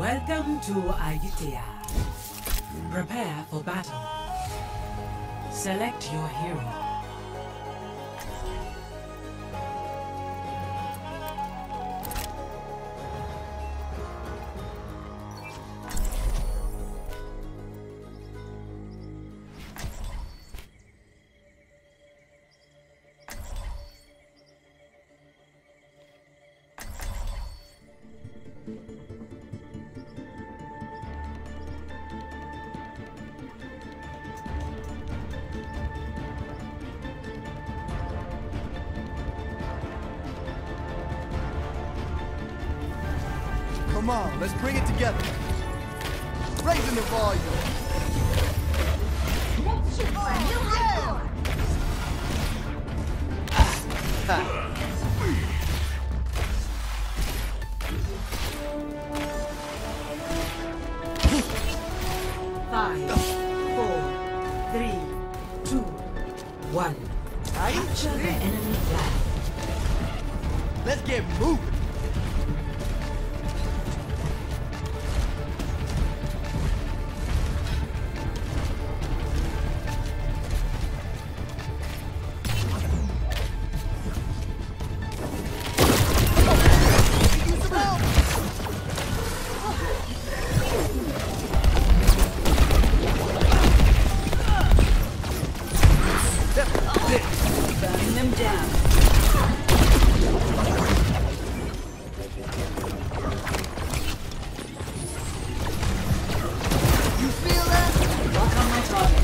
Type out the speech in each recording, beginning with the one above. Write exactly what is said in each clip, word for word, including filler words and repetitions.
Welcome to Aitea. Prepare for battle. Select your hero. Come on, let's bring it together. Raising the volume. Let's shoot for a new high score. Five, four, three, two, one. Capture the enemy flag. Let's get moving. Burn them down. You feel that? Lock on my target.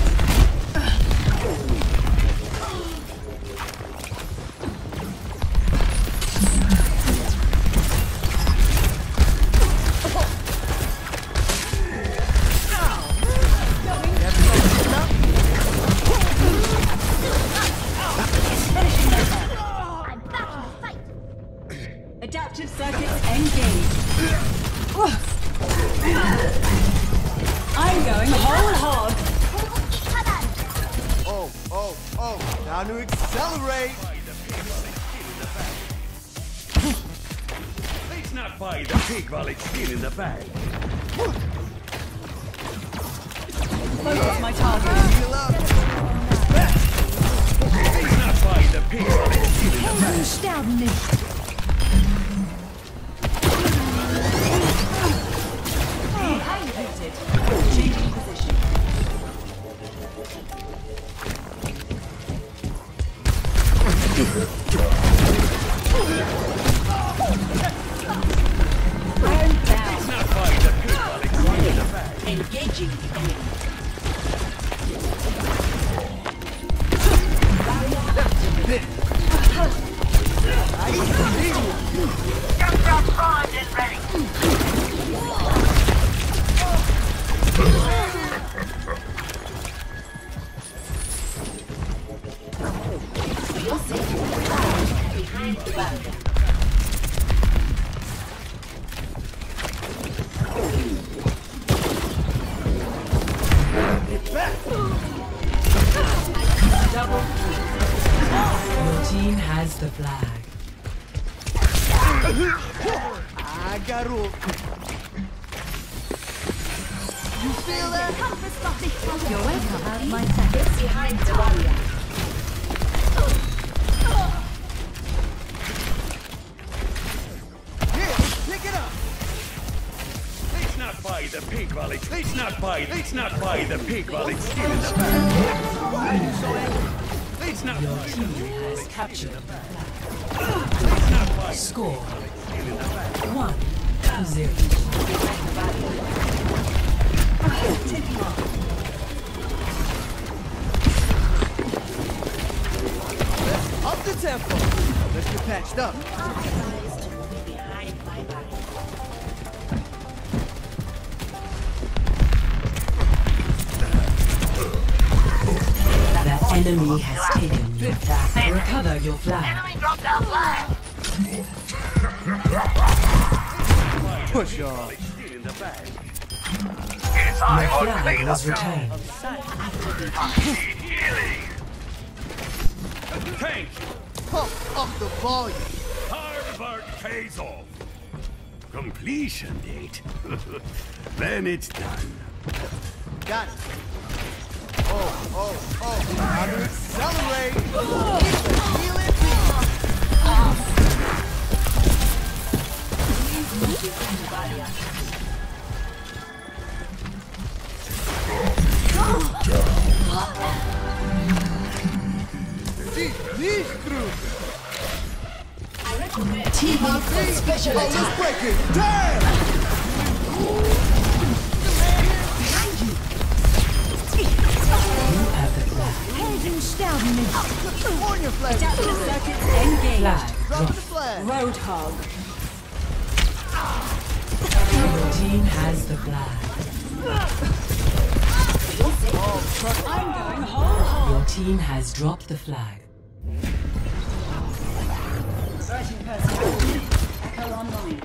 Adaptive circuits engaged. I'm going whole hog. Oh, oh, oh. Now to accelerate. Let's not buy the pig while it's still in the bag. Focus my target. Heal up. Let's not buy the pig while it's still in the bag. Sterben nicht. Executed. Changing position. Burn down. Let's not buy the pig while it's still in the bag. Engaging the enemy. Behind the wagon. Double kill. Your team has the flag. I got rope. You feel that? You're welcome. My thanks. Behind the barrier. Here, pick it up. Let's not buy the pig while it's let's not buy let's not buy the pig while it's still in the bag. Why are you so angry? Let's not Your buy the team pig while has it's captured the flag. let's not buy the Score still in the bag. one to zero. Taking off. Up the tempo. Let's get patched up. Behind my back. The enemy has taken your flag. Recover your flag. Push off. Still in the bag. Your flag was returned. Thank you. Pump up the volume. Hard work pays off. Completion date. Then it's done. Got it. Oh, oh, oh. Time to accelerate. Feel it. Team up for special Oh, let's attack. break it. Damn! You have the flag. Helden sterben nicht. California flag. Flag Drop the dropped. flag. Roadhog. Your team has the flag. I'm going whole hog. Your team has dropped the flag. Urgent personnel. Echo online.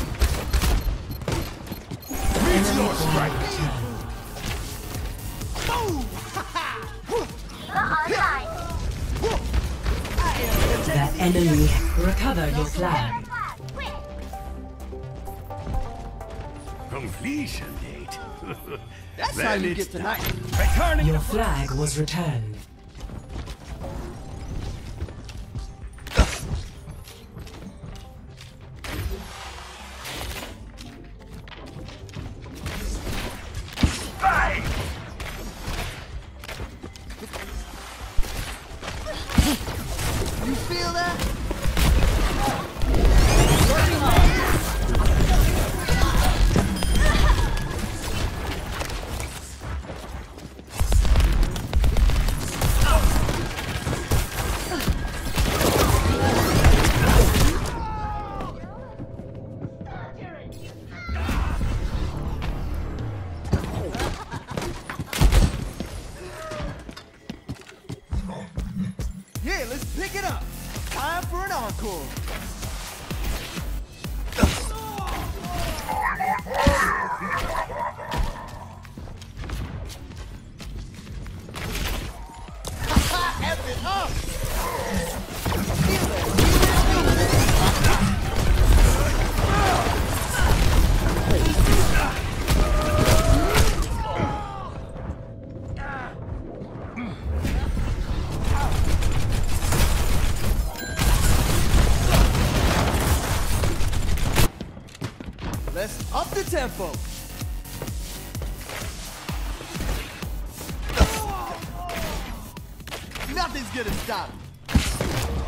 Enemy flag returned. The enemy recover your flag. Completion date. That's Then how you it's get tonight. Returning Your to flag was returned. Bang! You feel that? Yeah, let's pick it up. Time for an encore. F it up. Feel it. Let's up the tempo. Nothing's gonna stop me.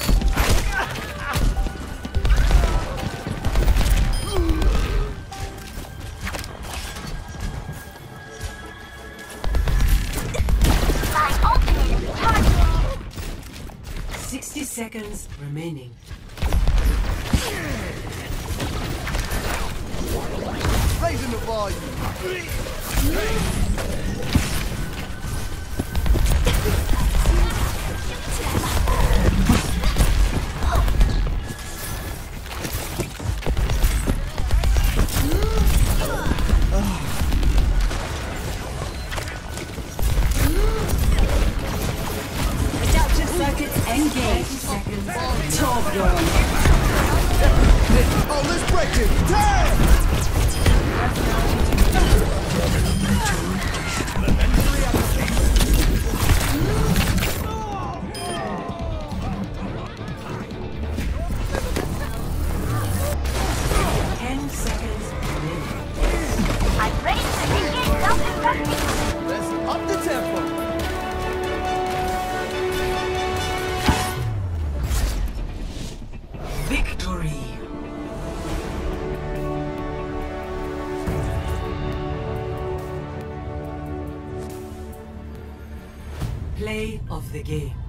Sixty seconds remaining. Raising the volume. Adaptive circuits engaged. Torbjorn. Oh, let's break it. Damn! Ten seconds remaining. Let's up the tempo. Victory. Play of the game.